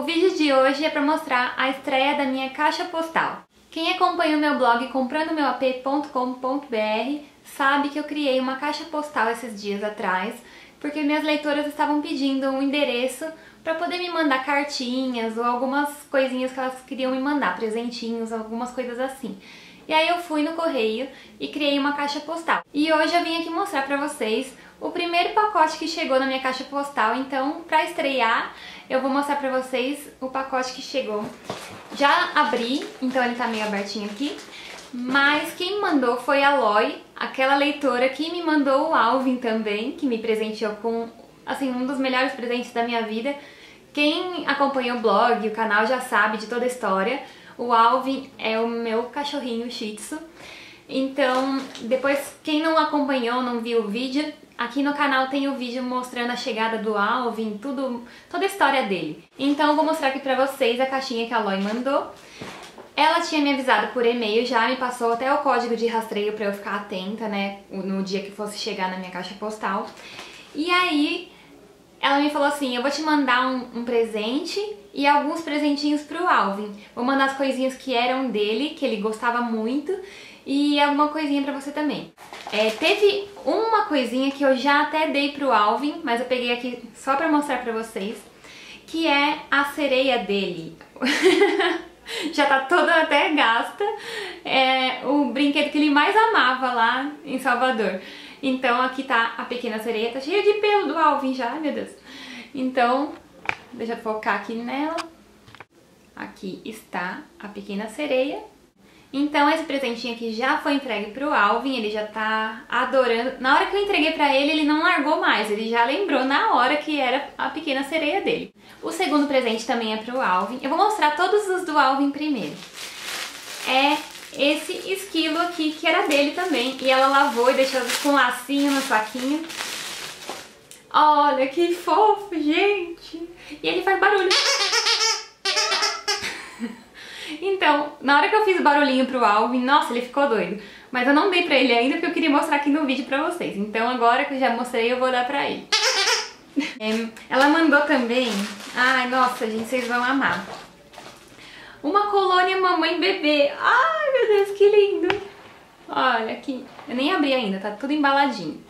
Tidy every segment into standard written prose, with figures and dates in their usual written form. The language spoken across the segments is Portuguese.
vídeo de hoje é para mostrar a estreia da minha caixa postal. Quem acompanha o meu blog comprandomeuap.com.br sabe que eu criei uma caixa postal esses dias atrás, porque minhas leitoras estavam pedindo um endereço para poder me mandar cartinhas ou algumas coisinhas que elas queriam me mandar, presentinhos, algumas coisas assim. E aí eu fui no correio e criei uma caixa postal. E hoje eu vim aqui mostrar pra vocês o primeiro pacote que chegou na minha caixa postal. Então, pra estrear, eu vou mostrar pra vocês o pacote que chegou. Já abri, então ele tá meio abertinho aqui. Mas quem me mandou foi a Loi, aquela leitora que me mandou o Alvin também, que me presenteou com, assim, um dos melhores presentes da minha vida. Quem acompanha o blog, o canal já sabe de toda a história. O Alvin é o meu cachorrinho Shih Tzu. Então, depois, quem não acompanhou, não viu o vídeo, aqui no canal tem o vídeo mostrando a chegada do Alvin, toda a história dele. Então, eu vou mostrar aqui pra vocês a caixinha que a Loi mandou. Ela tinha me avisado por e-mail já, me passou até o código de rastreio pra eu ficar atenta, né, no dia que fosse chegar na minha caixa postal. E aí, ela me falou assim, eu vou te mandar um presente e alguns presentinhos pro Alvin. Vou mandar as coisinhas que eram dele, que ele gostava muito, e alguma coisinha pra você também. Teve uma coisinha que eu já até dei pro Alvin, mas eu peguei aqui só pra mostrar pra vocês, que é a sereia dele. Já tá toda até gasta. É o brinquedo que ele mais amava lá em Salvador. Então aqui tá a pequena sereia, tá cheia de pelo do Alvin já, meu Deus. Então, deixa eu focar aqui nela. Aqui está a pequena sereia. Então esse presentinho aqui já foi entregue pro Alvin, ele já tá adorando. Na hora que eu entreguei pra ele, ele não largou mais, ele já lembrou na hora que era a pequena sereia dele. O segundo presente também é pro Alvin. Eu vou mostrar todos os do Alvin primeiro. É esse esquilo aqui, que era dele também, e ela lavou e deixou com lacinho no saquinho. Olha que fofo, gente! E ele faz barulho. Então, na hora que eu fiz o barulhinho pro Alvin, nossa, ele ficou doido. Mas eu não dei pra ele ainda, porque eu queria mostrar aqui no vídeo pra vocês. Então agora que eu já mostrei, eu vou dar pra ele. Ela mandou também... Ai, nossa, gente, vocês vão amar. Uma colônia mamãe bebê. Ai, meu Deus, que lindo. Olha aqui. Eu nem abri ainda, tá tudo embaladinho.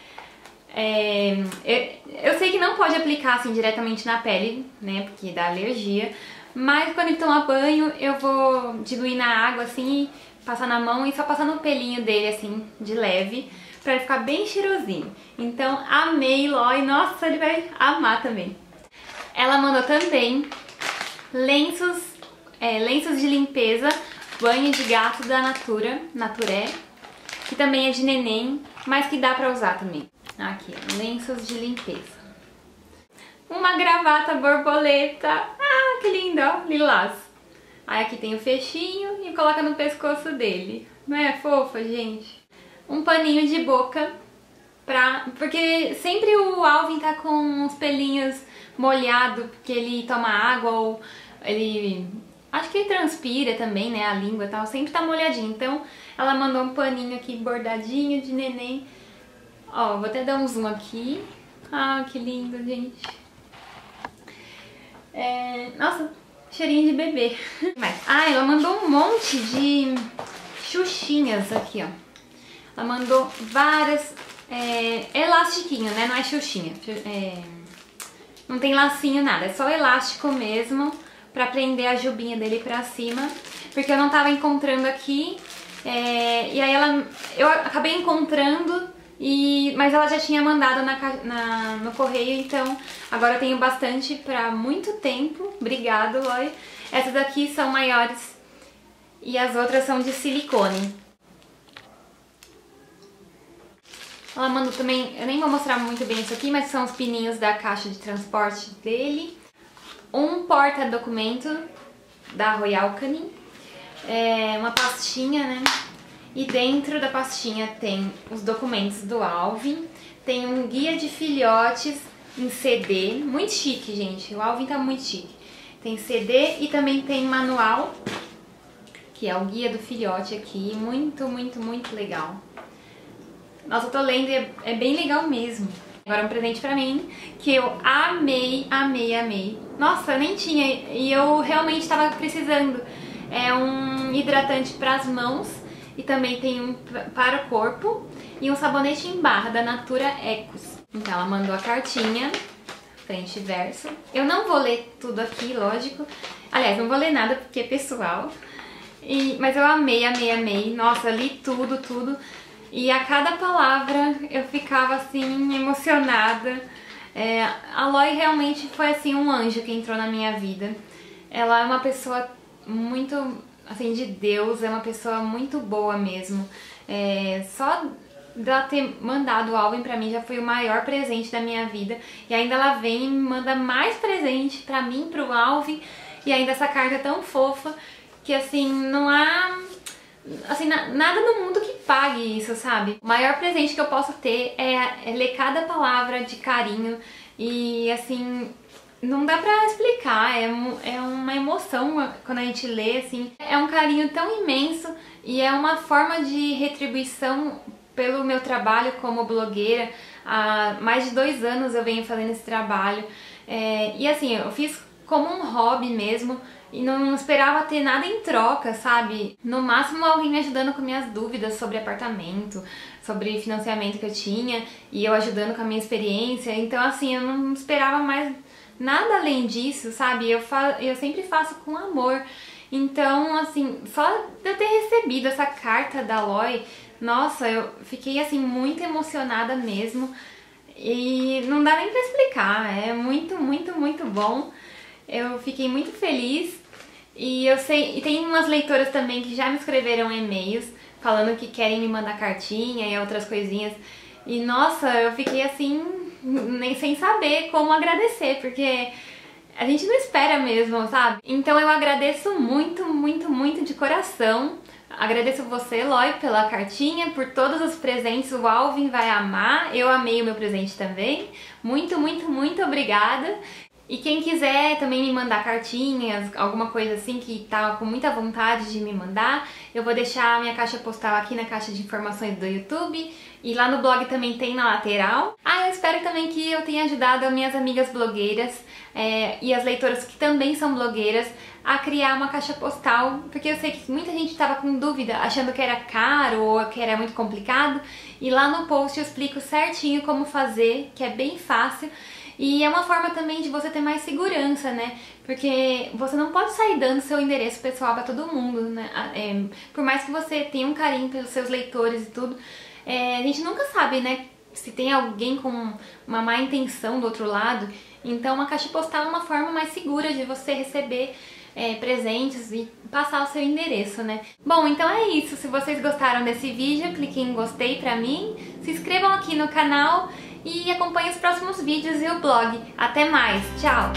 Eu sei que não pode aplicar assim diretamente na pele, né, porque dá alergia. Mas quando ele toma banho, eu vou diluir na água assim, passar na mão e só passar no pelinho dele assim, de leve, pra ele ficar bem cheirosinho. Então, amei, Loi. Nossa, ele vai amar também. Ela mandou também lenços de limpeza, banho de gato da Naturé, que também é de neném, mas que dá pra usar também. Aqui, lenços de limpeza. Uma gravata borboleta. Ah, que lindo, ó, lilás. Aí aqui tem o fechinho e coloca no pescoço dele. Não é fofa, gente? Um paninho de boca, porque sempre o Alvin tá com uns pelinhos molhados, porque ele toma água ou ele... Acho que ele transpira também, né, a língua e tal, sempre tá molhadinho. Então ela mandou um paninho aqui bordadinho de neném. Ó, vou até dar um zoom aqui. Ah, que lindo, gente. Nossa, cheirinho de bebê. Ah, ela mandou um monte de xuxinhas aqui, ó. Ela mandou várias... elastiquinho, né? Não é xuxinha. Não tem lacinho, nada. É só elástico mesmo, pra prender a jubinha dele pra cima. Porque eu não tava encontrando aqui. E aí eu acabei encontrando... Mas ela já tinha mandado no correio, então agora eu tenho bastante pra muito tempo. Obrigado, Loi. Essas aqui são maiores e as outras são de silicone. Ela mandou também, eu nem vou mostrar muito bem isso aqui, mas são os pininhos da caixa de transporte dele. Um porta-documento da Royal Canin. Uma pastinha, né? E dentro da pastinha tem os documentos do Alvin, tem um guia de filhotes em CD, muito chique, gente, o Alvin tá muito chique. Tem CD e também tem manual, que é o guia do filhote aqui, muito, muito, muito legal. Nossa, eu tô lendo e é bem legal mesmo. Agora um presente pra mim que eu amei, amei, amei. Nossa, eu nem tinha e eu realmente tava precisando. É um hidratante pras mãos e também tem um para o corpo e um sabonete em barra da Natura Ecos. Então ela mandou a cartinha, frente e verso. Eu não vou ler tudo aqui, lógico. Aliás, não vou ler nada porque é pessoal. Mas eu amei, amei, amei. Nossa, li tudo, tudo. E a cada palavra eu ficava assim, emocionada. A Loi realmente foi assim um anjo que entrou na minha vida. Ela é uma pessoa muito, assim, de Deus, é uma pessoa muito boa mesmo. Só dela ter mandado o álbum pra mim já foi o maior presente da minha vida. E ainda ela vem e me manda mais presente pra mim, pro Alvin. E ainda essa carta tão fofa que assim, não há assim, nada no mundo que pague isso, sabe? O maior presente que eu posso ter é ler cada palavra de carinho e assim, não dá pra explicar, é uma emoção quando a gente lê, assim. É um carinho tão imenso e é uma forma de retribuição pelo meu trabalho como blogueira. Há mais de 2 anos eu venho fazendo esse trabalho e assim, eu fiz como um hobby mesmo e não esperava ter nada em troca, sabe? No máximo alguém me ajudando com minhas dúvidas sobre apartamento, sobre financiamento que eu tinha e eu ajudando com a minha experiência. Então assim, eu não esperava mais nada além disso, sabe? Eu sempre faço com amor. Então assim, só de eu ter recebido essa carta da Loi, nossa, eu fiquei assim muito emocionada mesmo. E não dá nem pra explicar, é muito, muito, muito bom. Eu fiquei muito feliz e eu sei, e tem umas leitoras também que já me escreveram e-mails falando que querem me mandar cartinha e outras coisinhas. E nossa, eu fiquei assim, nem sem saber como agradecer, porque a gente não espera mesmo, sabe? Então eu agradeço muito, muito, muito de coração. Agradeço você, Loi, pela cartinha, por todos os presentes. O Alvin vai amar, eu amei o meu presente também. Muito, muito, muito obrigada. E quem quiser também me mandar cartinhas, alguma coisa assim que tá com muita vontade de me mandar, eu vou deixar a minha caixa postal aqui na caixa de informações do YouTube e lá no blog também tem na lateral. Eu espero também que eu tenha ajudado as minhas amigas blogueiras e as leitoras que também são blogueiras a criar uma caixa postal, porque eu sei que muita gente estava com dúvida, achando que era caro ou que era muito complicado, e lá no post eu explico certinho como fazer, que é bem fácil. E é uma forma também de você ter mais segurança, né? Porque você não pode sair dando seu endereço pessoal pra todo mundo, né? Por mais que você tenha um carinho pelos seus leitores e tudo, a gente nunca sabe, né? Se tem alguém com uma má intenção do outro lado. Então uma caixa postal é uma forma mais segura de você receber presentes e passar o seu endereço, né? Bom, então é isso. Se vocês gostaram desse vídeo, clique em gostei pra mim, se inscrevam aqui no canal e acompanhe os próximos vídeos e o blog. Até mais, tchau!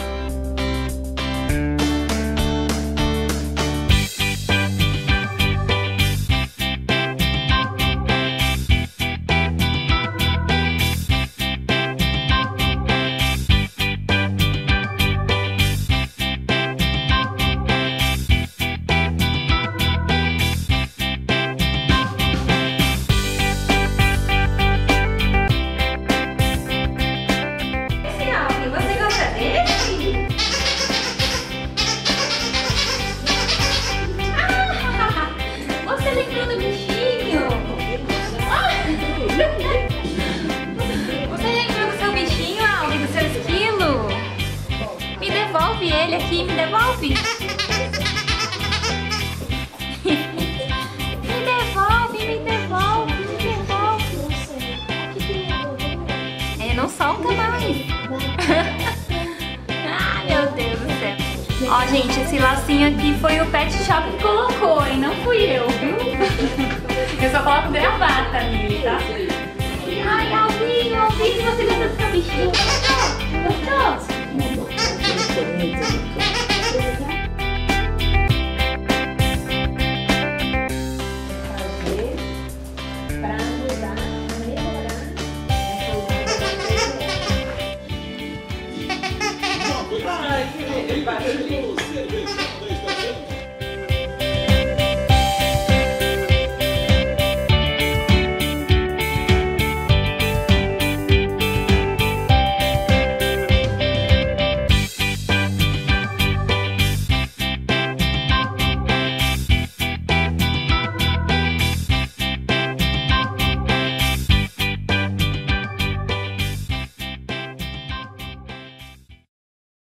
Ele aqui, me devolve? Me devolve, me devolve, me devolve. Não solta mais. Ai, meu Deus do céu. Ó, gente, esse lacinho aqui foi o Pet Shop que colocou, e não fui eu, viu? Eu só coloco gravata nele, tá? Ai, Alvinho, Alvinho, você gosta dessa bichinha?